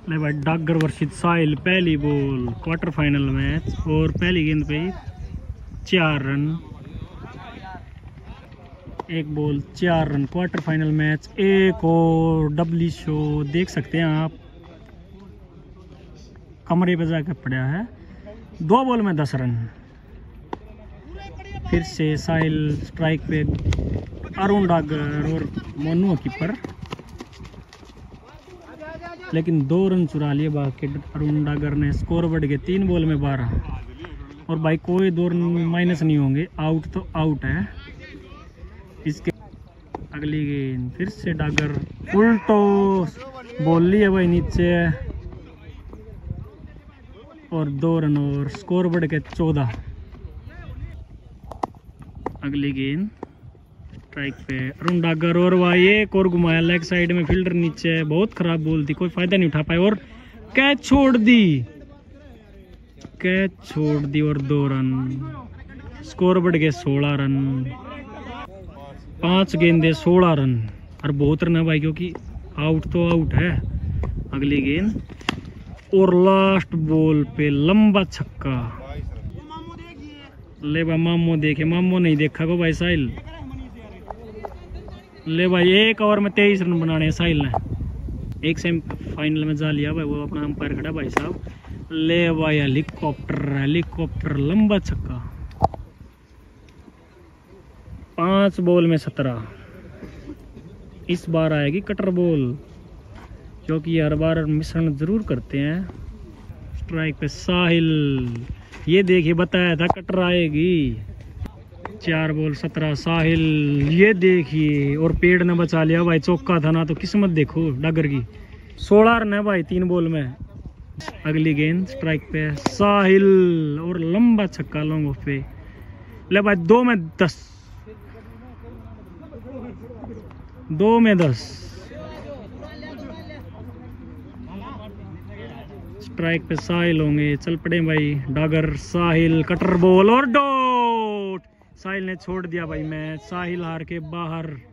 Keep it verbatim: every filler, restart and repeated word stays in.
ले भाई डागर वर्षित साहिल पहली बॉल क्वार्टर फाइनल मैच और पहली गेंद पे चार रन। एक बॉल चार रन क्वार्टर फाइनल मैच। एक और डबली शो देख सकते हैं आप, कमरे पे जाकर पड़ा है। दो बॉल में दस रन। फिर से साहिल स्ट्राइक पे, अरुण डागर और मोनू कीपर, लेकिन दो रन चुरा लिए बाकी अरुण डागर ने। स्कोर बढ़ गया तीन बॉल में बारह। और भाई कोई दो रन माइनस नहीं होंगे, आउट तो आउट है। इसके अगली गेंद फिर से डागर उल्टो बॉल ली है भाई नीचे, और दो रन और स्कोर बढ़ गया चौदह। अगली गेंद स्ट्राइक पे अरुण डागर और भाई एक और घुमाया लेग साइड में, फील्डर नीचे। बहुत खराब बॉल थी, कोई फायदा नहीं उठा पाए और कैच छोड़ दी, कैच छोड़ दी और दो रन। स्कोर बढ़ गया सोलह रन। पांच गेंदे सोलह रन और बहुत रन है भाई, क्योंकि आउट तो आउट है। अगली गेंद और लास्ट बॉल पे लंबा छक्का। ले भाई मामो देखे, मामो नहीं देखा को भाई साहिल। ले भाई एक ओवर में तेईस रन बनाने हैं साहिल ने। एक सेमी फाइनल में जा लिया भाई, वो अपना अंपायर खड़ा भाई साहब। ले भाई हेलीकॉप्टर, हेलीकॉप्टर लंबा छक्का। पांच बॉल में सत्रह। इस बार आएगी कटर बॉल, क्योंकि हर बार मिश्रण जरूर करते हैं। स्ट्राइक पे साहिल, ये देखिए बताया था कटर आएगी। चार बॉल सत्रह। साहिल ये देखिए, और पेड़ ने बचा लिया भाई, चौका था ना तो किस्मत देखो डागर की। सोलह रन है भाई तीन बॉल में। अगली गेंद स्ट्राइक पे साहिल और लंबा छक्का लॉन्ग ऑफ पे। ले भाई दो में दस, दो में दस। स्ट्राइक पे साहिल होंगे, चल पड़े भाई डागर। साहिल कटर बॉल और डॉट। साहिल ने छोड़ दिया भाई मैच, साहिल हार के बाहर।